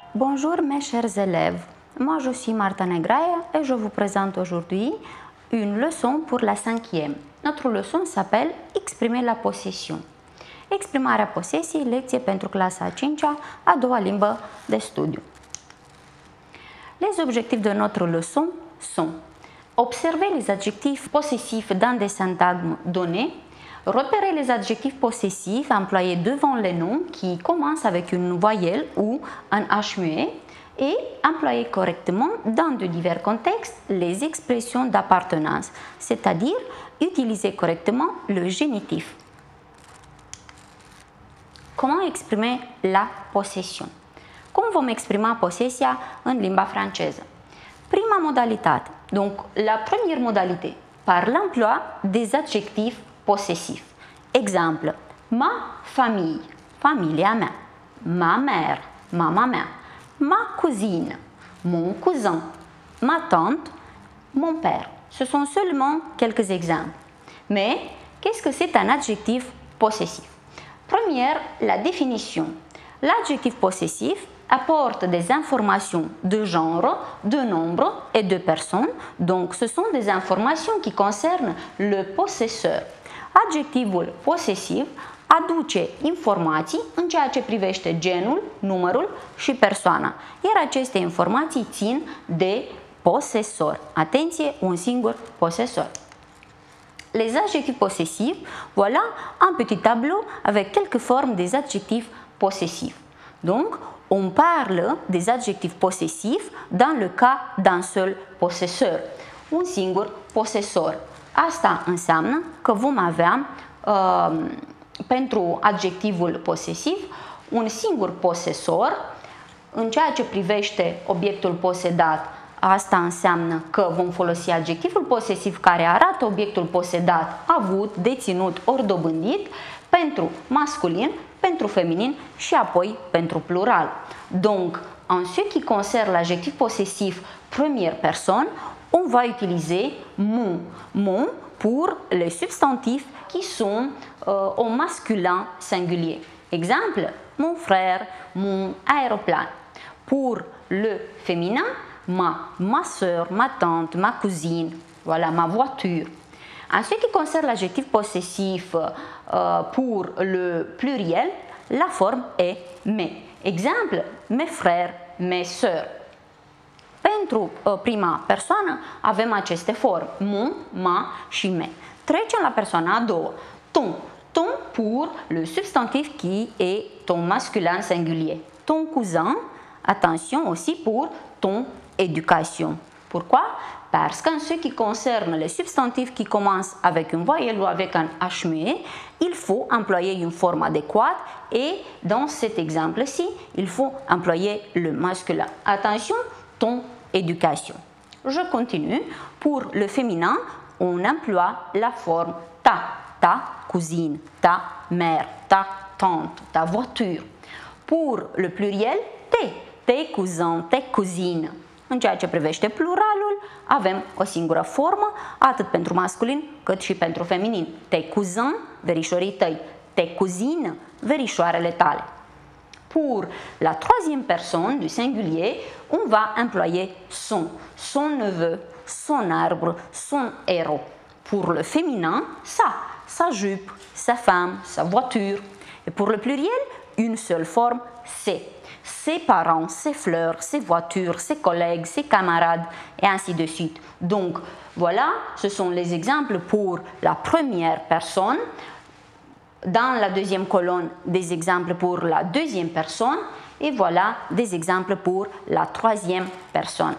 Bonjour mes chers élèves, moi je suis Marta Negraia et je vous présente aujourd'hui une leçon pour la 5e. Notre leçon s'appelle Exprimer la possession. Exprimarea posesiei, lecție pentru clasa a 5-a, a doua limbă de studiu. Les objectifs de notre leçon sont observer les adjectifs possessifs dans des syntagmes donnés, repérer les adjectifs possessifs employés devant les noms qui commencent avec une voyelle ou un H muet et employer correctement dans de divers contextes les expressions d'appartenance, c'est-à-dire utiliser correctement le génitif. Comment exprimer la possession? Cum vom exprima posesia în limba franceză? Prima modalitate, donc la première modalité, par l'emploi des adjectifs possessifs. Exemple, ma famille, familia mea, ma mère, mama mea, ma cousine, mon cousin, ma tante, mon père. Ce sont seulement quelques exemples. Mais qu'est-ce que c'est un adjectif possessif? Première, la définition. L'adjectif possessif apporte des informations de genre, de nombre et de personnes, donc ce sont des informations qui concernent le possesseur. Adjectivul posesiv aduce informații în ceea ce privește genul, numărul și persoana, iar aceste informații țin de posesor. Atenție, un singur posesor. Les adjectifs possessifs, voilà un petit tableau avec quelques formes des adjectifs possessifs. Donc, on parle des adjectifs possessifs dans le cas d'un seul possesseur, un singur posesor. Asta înseamnă că vom avea pentru adjectivul posesiv un singur posesor. În ceea ce privește obiectul posedat, asta înseamnă că vom folosi adjectivul posesiv care arată obiectul posedat, avut, deținut ori dobândit, pentru masculin, pentru feminin și apoi pentru plural. Donc, en ce qui concerne l'adjectif possessif première personne, on va utiliser mon. Mon pour les substantifs qui sont au masculin singulier. Exemple, mon frère, mon aéroplane. Pour le féminin, ma soeur, ma tante, ma cousine, voilà, ma voiture. En ce qui concerne l'adjectif possessif pour le pluriel, la forme est mes. Exemple, mes frères, mes sœurs. Pentru prima persoană avem aceste forme, mon, ma și me. Trecem la persoana a doua, ton. Ton pour le substantif qui est ton masculin singulier. Ton cousin, attention aussi pour ton éducation. Pourquoi? Parce qu'en ce qui concerne les substantifs qui commencent avec une voyelle ou avec un H muet, il faut employer une forme adéquate et dans cet exemple-ci, il faut employer le masculin. Attention, ton éducation. Je continue. Pour le féminin, on emploie la forme ta cousine, ta mère, ta tante, ta voiture. Pour le pluriel, tes cousins, tes cousines. În ceea ce privește pluralul, avem o singură formă, atât pentru masculin cât și pentru feminin. Tes cousins, verișorii tăi. Tes cousines, verișoarele tale. Pour la troisième personne du singulier, on va employer son, son neveu, son arbre, son héros. Pour le féminin, sa jupe, sa femme, sa voiture. Et pour le pluriel, une seule forme, ses parents, ses fleurs, ses voitures, ses collègues, ses camarades, et ainsi de suite. Donc, voilà, ce sont les exemples pour la première personne. Dans la deuxième colonne, des exemples pour la deuxième personne. Et voilà des exemples pour la troisième personne.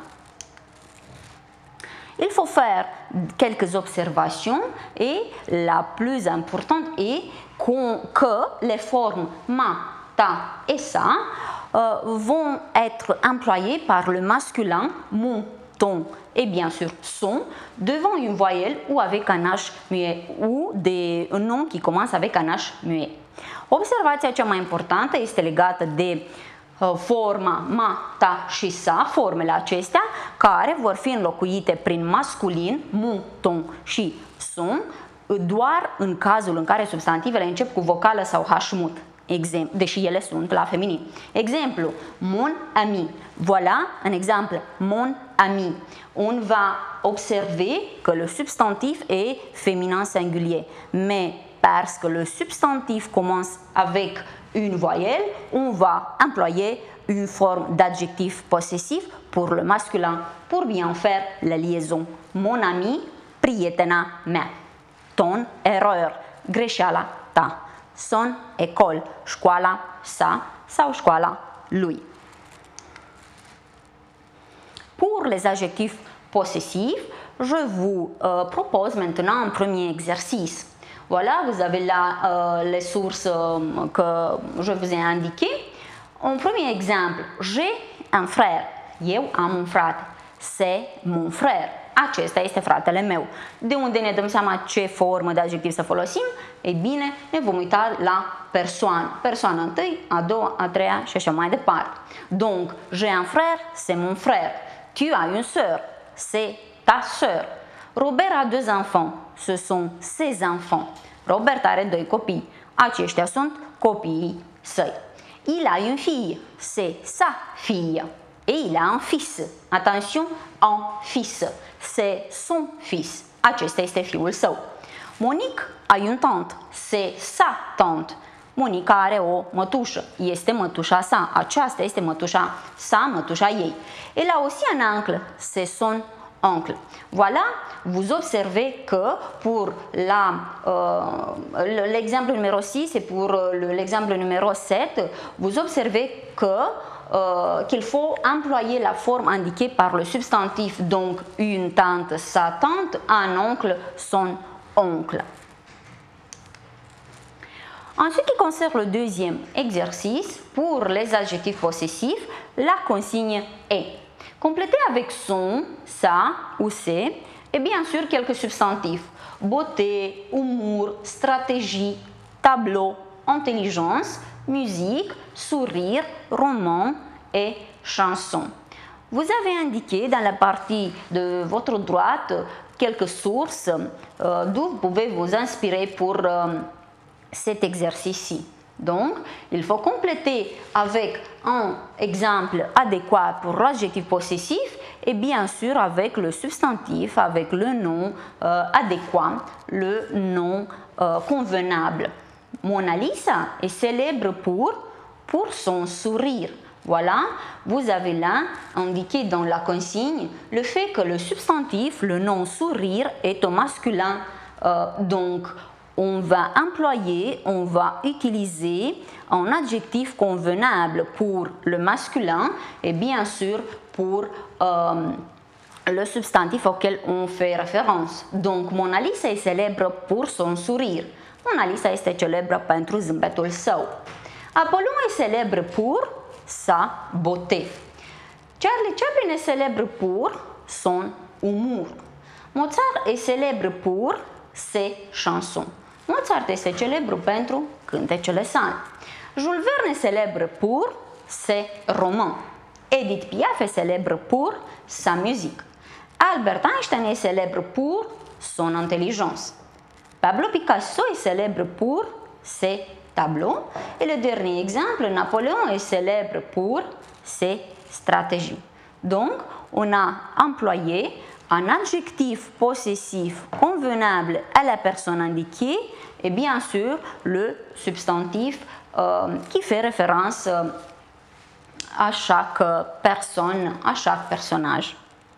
Il faut faire quelques observations et la plus importante est que les formes ma, ta et ça vont être employées par le masculin mon, ton et bien sûr son devant une voyelle ou avec un H muet ou un nom qui commence avec un H muet. Observația cea mai importantă este legată de forma ma, ta și sa, formele acestea care vor fi înlocuite prin masculin, mon, ton și son, doar în cazul în care substantivele încep cu vocală sau H mut. deși ele sunt la feminin. Exemplu, mon ami. Voilà un exemple, mon ami. On va observer que le substantif est féminin singulier, mais parce que le substantif commence avec une voyelle, on va employer une forme d'adjectif possessif pour le masculin pour bien faire la liaison. Mon ami, prietena mea. Ton erreur, greșeala ta. Son école, școala sa sau școala lui. Pour les adjectifs possessifs, je vous propose maintenant un premier exercice. Voilà, vous avez là les sources que je vous ai indiquées. Un premier exemple, j'ai un frère. Eu am un frate. C'est mon frère. Acesta este fratele meu. De unde ne dăm seama ce formă de adjectiv să folosim? Ei bine, ne vom uita la persoană. Persoana întâi, a doua, a treia și așa mai departe. Donc, j'ai un frère, c'est mon frère. Tu as une sœur, c'est ta sœur. Robert a deux enfants, ce sont ses enfants. Robert are doi copii. Aceștia sunt copiii săi. Il a une fille, c'est sa fille. Et il a un fils. Attention, un fils. C'est son fils. Acesta este fiul său. Monique a une tante. C'est sa tante. Monica are o mătușă. Este mătușa sa. Aceasta este mătușa sa, mătușa ei. Elle a aussi un oncle. C'est son oncle. Voilà, vous observez que pour l'exemple numéro 6 et pour l'exemple numéro 7, vous observez que qu'il faut employer la forme indiquée par le substantif, donc une tante, sa tante, un oncle, son oncle. En ce qui concerne le deuxième exercice, pour les adjectifs possessifs, la consigne est complétée avec son, sa ou ses, et bien sûr quelques substantifs. Beauté, humour, stratégie, tableau, intelligence, musique, sourire, roman et chanson. Vous avez indiqué dans la partie de votre droite quelques sources d'où vous pouvez vous inspirer pour cet exercice-ci. Donc, il faut compléter avec un exemple adéquat pour l'adjectif possessif et bien sûr avec le substantif, avec le nom adéquat, le nom convenable. Mona Lisa est célèbre pour son sourire. Voilà, vous avez là indiqué dans la consigne le fait que le substantif, le nom sourire, est au masculin. Donc, on va employer, on va utiliser un adjectif convenable pour le masculin et bien sûr pour le substantif auquel on fait référence. Donc, Mona Lisa est célèbre pour son sourire. Mona Lisa este celebră pentru zâmbetul său. Apollon est célèbre pour sa beauté. Charlie Chaplin est célèbre pour son humour. Mozart est célèbre pour ses chansons. Mozart este celebru pentru cântecele sale. Jules Verne est célèbre pour ses romans. Edith Piaf est célèbre pour sa musique. Albert Einstein est célèbre pour son intelligence. Pablo Picasso est célèbre pour ses tableaux. Et le dernier exemple, Napoléon est célèbre pour ses stratégies. Donc, on a employé un adjectif possessif convenable à la personne indiquée et bien sûr le substantif qui fait référence à chaque personne, à chaque personnage.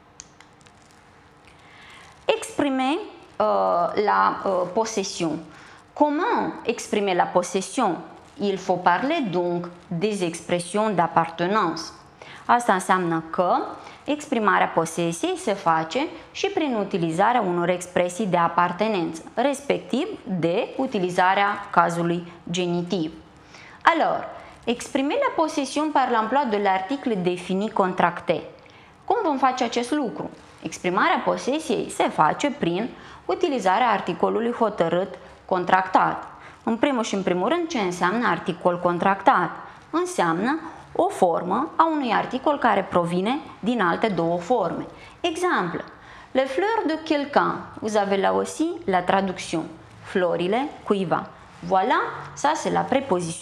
Exprimer la possession. Comment exprimer la possession? Il faut parler donc des expressions d'appartenance. Asta înseamnă că exprimarea posesiei se face și prin utilizarea unor expresii de apartenență, respectiv de utilizarea cazului genitiv. Alors, exprimer la possession par l'emploi de l'article défini contracté. Cum vom face acest lucru? Exprimarea posesiei se face prin utilizarea articolului hotărât contractat. În primul și în primul rând, ce înseamnă articol contractat? Înseamnă o formă a unui articol care provine din alte două forme. Exemple, les fleurs de quelqu'un. Vous avez là aussi la traduction. Florile cuiva. Voilà, ça c'est la préposition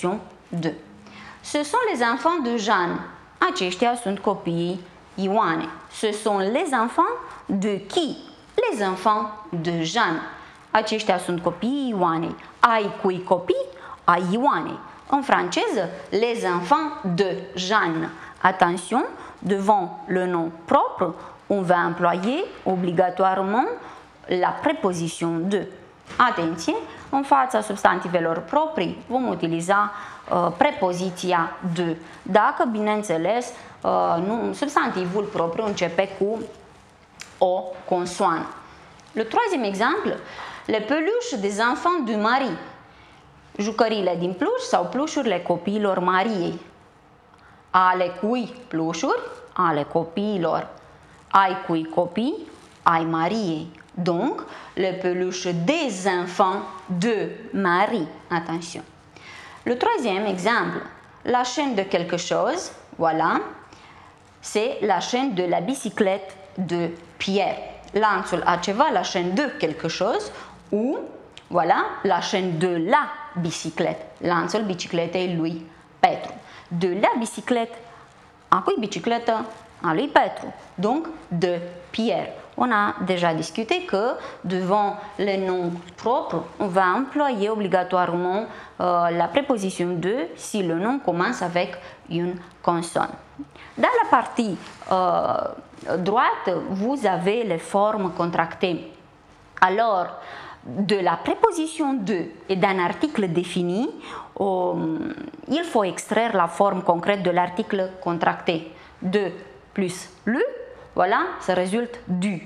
de. Ce sont les enfants de Jeanne. Aceștia sunt copiii Ioanei. Ce sont les enfants de qui? Les enfants de Jeanne. Aceștia sunt copiii Ioanei. Ai cui copii? Ai Ioanei. En franceză, les enfants de Jeanne. Attention, devant le nom propre, on va employer obligatoirement la préposition de. Atenție, în fața substantivelor proprii vom utiliza prepoziția de. Dacă, bineînțeles, substantivul propriu începe cu o consoană. Le troisième exemple, les peluches des enfants de Marie. Jucăriile din pluș sau plușurile copiilor Mariei. Ale cui plușuri? Ale copiilor. Ai cui copii? Ai Mariei. Donc, les peluches des enfants de Marie. Attention. Le troisième exemple, la chaîne de quelque chose, voilà, c'est la chaîne de la bicyclette de Pierre. Lanțul a ceva, la chaîne de quelque chose, ou, voilà, la chaîne de la bicyclette, lanțul bicicletei lui Petru. De la bicyclette, a cui bicicletă? A lui Petru. Donc, de Pierre. On a déjà discuté que devant les noms propres, on va employer obligatoirement la préposition de si le nom commence avec une consonne. Dans la partie droite, vous avez les formes contractées. Alors, de la préposition de et d'un article défini, il faut extraire la forme concrète de l'article contracté. De plus le, voilà, ça résulte du.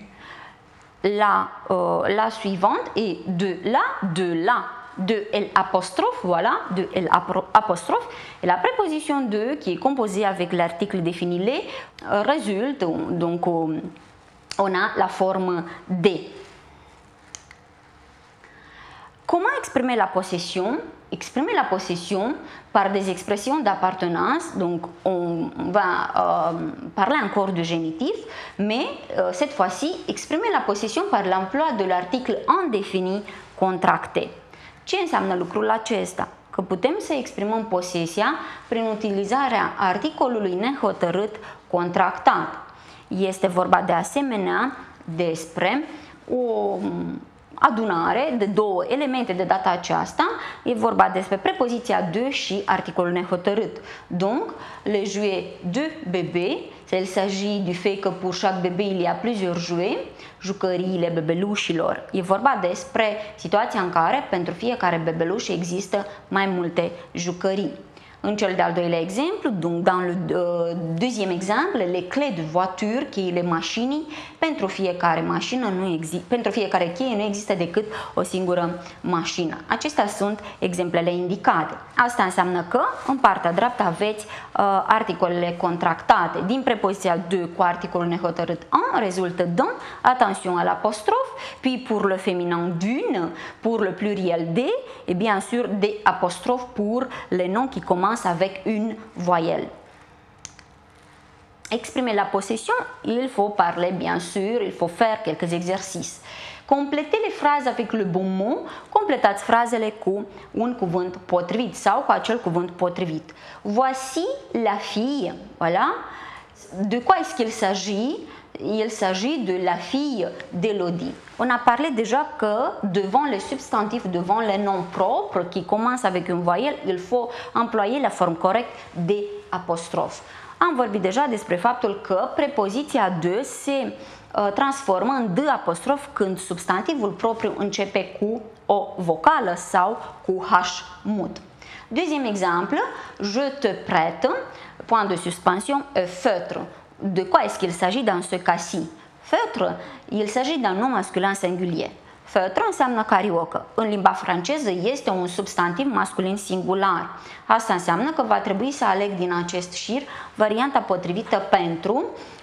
La suivante est de la, de L apostrophe, voilà, de L apostrophe. Et la préposition de, qui est composée avec l'article défini les, résulte, donc on a la forme D. Comment exprimer la possession? Exprimer la possession par des expressions d'appartenance, donc on va parler encore de génitif, mais cette fois-ci, exprimer la possession par l'emploi de l'article indéfini contracté. Ce înseamnă lucrul acesta? Că putem să exprimăm posesia prin utilizarea articolului nehotărât contractat. Este vorba de asemenea despre o adunare de două elemente de data aceasta, e vorba despre prepoziția de și articolul nehotărât. Donc, les jouets de bébé, il s'agit du fait que pour chaque bébé il y a plusieurs jouets, jucăriile bebelușilor. E vorba despre situația în care pentru fiecare bebeluș există mai multe jucării. În cel de-al doilea exemplu, donc dans le deuxième exemple, les clés de voiture, cheile mașinii, pentru fiecare mașină pentru fiecare cheie nu există decât o singură mașină. Acestea sunt exemplele indicate. Asta înseamnă că în partea dreaptă aveți articolele contractate. Din prepoziția de cu articolul nehotărât en rezultă d'un, attention à l'apostrophe, puis pour le féminin d'une, pour le pluriel de, et bien sûr des apostrophes pour les noms qui commencent avec une voyelle. Exprimer la possession, il faut parler bien sûr, il faut faire quelques exercices. Completez les phrases avec le bon mot, completați frazele cu un cuvânt potrivit sau cu acel cuvânt potrivit. Voici la fille, voilà. De quoi est-ce qu'il s'agit? Il s'agit de la fille d'Élodie. On a parlé déjà que devant les substantifs, devant les noms propres qui commencent avec une voyelle, il faut employer la forme correcte de apostrophe. Am vorbit deja despre faptul că prepoziția de se transformă în d apostrof când substantivul propriu începe cu o vocală sau cu h mut. Deuxième exemple, je te prête, point de suspension, feutre. De quoi est-ce qu'il s'agit dans ce cas-ci? Feutre, il s'agit d'un nom masculin singulier. Feutre înseamnă cariocă. În limba franceză este un substantiv masculin singular. Asta înseamnă că va trebui să aleg din acest șir varianta potrivită pentru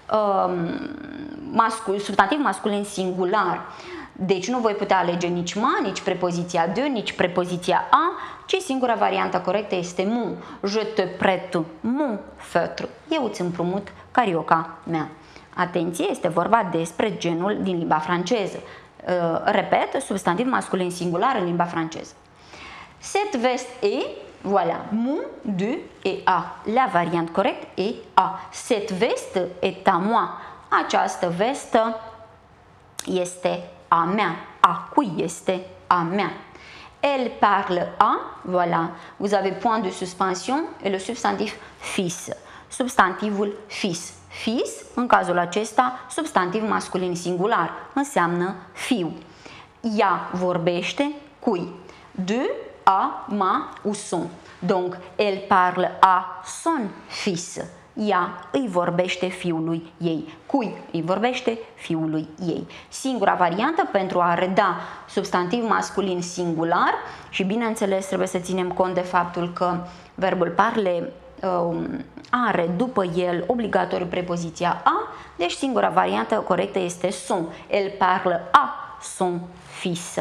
substantiv masculin singular. Deci nu voi putea alege nici ma, nici prepoziția de, nici prepoziția a, ci singura variantă corectă este mon. Je te prête mon feutre. Eu îți împrumut carioca mea. Atenție, este vorba despre genul din limba franceză. Repet, substantiv masculin singular în limba franceză. Cette veste est, Voilà, mon, de et a. La variante correcte est a. Cette veste est à moi. Această vestă este a mea. A cui este a mea. Elle parle à, voilà, vous avez point de suspension et le substantif fils. Substantivul fils. Fils, în cazul acesta, substantiv masculin singular, înseamnă fiu. Ea vorbește cui. De, a, ma ou son. Donc, elle parle à son fils. Ea îi vorbește fiului ei. Cui îi vorbește fiului ei. Singura variantă pentru a reda substantiv masculin singular și bineînțeles trebuie să ținem cont de faptul că verbul parler are după el obligatoriu prepoziția a, deci singura variantă corectă este son. Elle parle à son fils.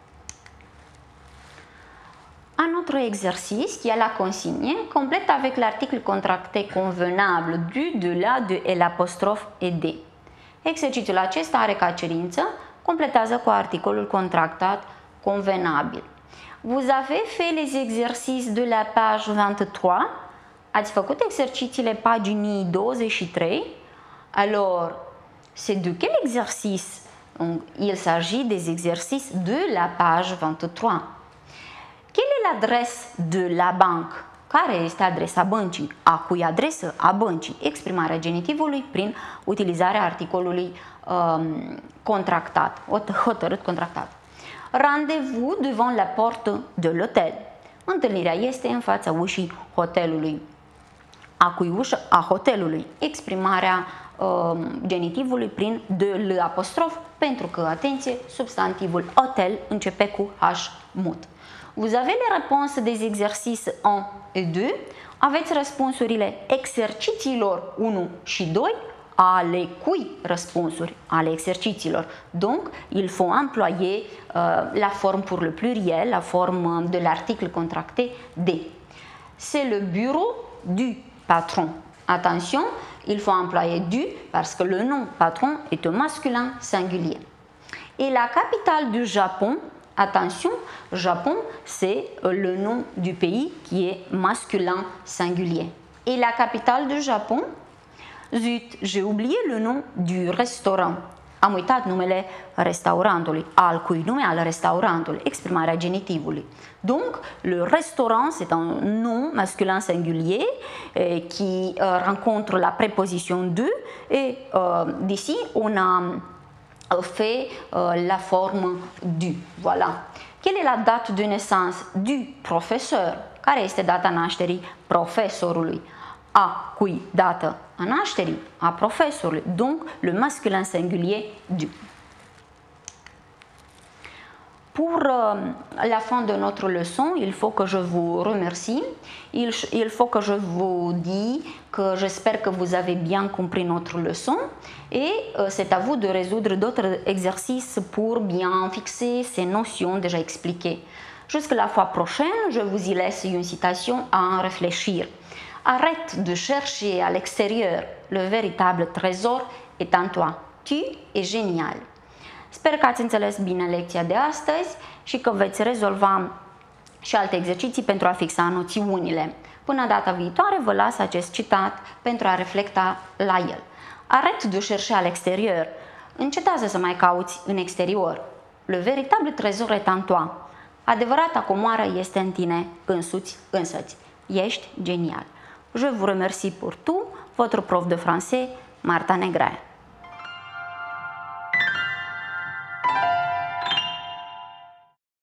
Un autre exercice qui a la consigne complète avec l'article contracté convenable du, de la, de et l'apostrophe et de. Exercițiul acesta are ca cerință, completează cu articolul contractat convenabil. Vous avez fait les exercices de la page 23. Ați făcut exercițiile paginii 23. Alors, c'est de quel exercice? Donc, il s'agit des exercices de la page 23. Quelle est l'adresse de la banque? Care este adresa băncii? A cui adresă? A băncii. Exprimarea genitivului prin utilizarea articolului contractat, hotărât contractat. Rendez-vous devant la porte de l'hôtel. Întâlnirea este în fața ușii hotelului. A cui ușă? A hotelului. Exprimarea genitivului prin de l apostrof, pentru că, atenție, substantivul hotel începe cu h mut. Vous avez les réponses des exercices 1 et 2. Aveți răspunsurile exercițiilor 1 și 2, ale cui răspunsuri? Ale exercițiilor. Donc, il faut employer la forme pour le pluriel, la forme de l'article contracté de. C'est le bureau du patron. Attention, il faut employer du parce que le nom patron est un masculin singulier. Et la capitale du Japon, attention, Japon, c'est le nom du pays qui est masculin singulier. Et la capitale du Japon? Zut, j'ai oublié le nom du restaurant. Am uitat numele restaurantului. Al cui nume? Al restaurantului. Exprimarea genitivului. Donc, le restaurant, c'est un nom masculin singulier qui rencontre la préposition de. Et d'ici, on a fait la forme du. Voilà. Quelle est la date de naissance du professeur? Care este data nașterii profesorului? A cui dată a nașterii? A profesorului. Donc, le masculin singulier du. Pour la fin de notre leçon, il faut que je vous remercie. Il faut que je vous dise que j'espère que vous avez bien compris notre leçon et c'est à vous de résoudre d'autres exercices pour bien fixer ces notions déjà expliquées. Jusqu'à la fois prochaine, je vous y laisse une citation à en réfléchir. Arrête de chercher à l'extérieur, le véritable trésor est en toi. Tu es génial. Sper că ați înțeles bine lecția de astăzi și că veți rezolva și alte exerciții pentru a fixa noțiunile. Până data viitoare vă las acest citat pentru a reflecta la el. Arrête de chercher à l'extérieur. Încetează să mai cauți în exterior. Le véritable trésor est en toi. Adevărata comoară este în tine însăți. Ești genial. Je vous remercie pour tout. Votre prof de français, Marta Negraia.